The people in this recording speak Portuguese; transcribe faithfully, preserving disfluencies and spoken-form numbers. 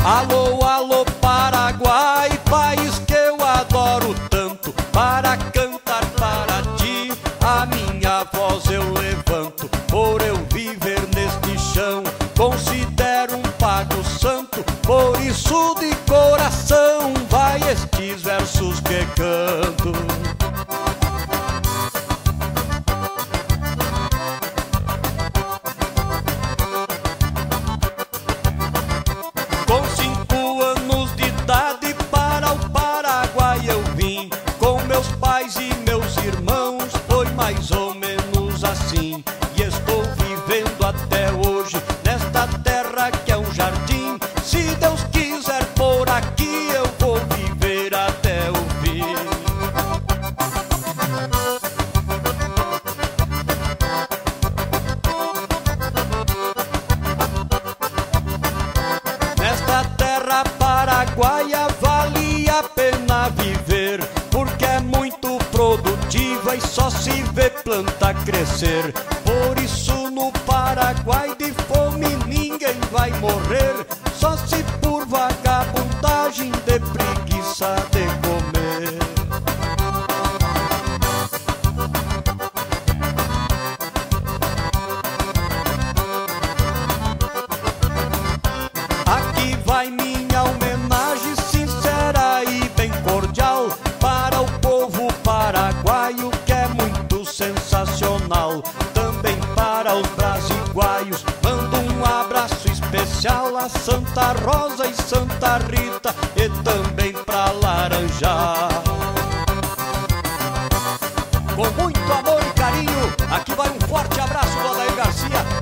Alô, alô, Paraguai, país que eu adoro tanto. Para cantar para ti, a minha voz eu levanto. Por eu viver neste chão, considero um pago santo. Por isso de coração, vai estes versos que canto. Com cinco anos de idade para o Paraguai eu vim. Com meus pais e meus irmãos foi mais ou menos assim. E estou vivendo até hoje nesta terra que é um jardim. Se Deus quiser por aqui eu vou viver até o fim. Nesta terra paraguaia vale a pena viver, porque é muito produtiva e só se vê planta crescer. Por isso no Paraguai de fome ninguém vai morrer, só se por vagabundagem de preguiça de comer. Aqui vai minha homenagem sincera e bem cordial para o povo paraguaio, que é muito sensacional. Também para os brasiguaios mando um abraço especial a Santa Rosa e Santa Rita, e também pra Laranjal. Com muito amor e carinho, aqui vai um forte abraço do Adair Garcia